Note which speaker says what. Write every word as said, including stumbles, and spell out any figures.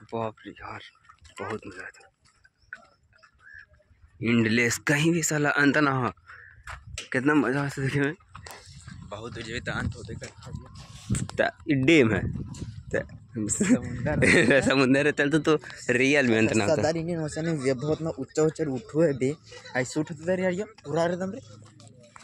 Speaker 1: बाप रे यार बहुत मजा आता। इंडलेस कहीं भी साला अंत ना हो, कितना मजा आता देखे में।
Speaker 2: बहुत जो अंत होते
Speaker 1: डैम है समुंदर समुंदर चल तो, तो रियल में अंत ना होता।
Speaker 2: बहुत ना ऊंचा ऊंचा उठो है बे ऐसे उठते यार ये पूरा एकदम रे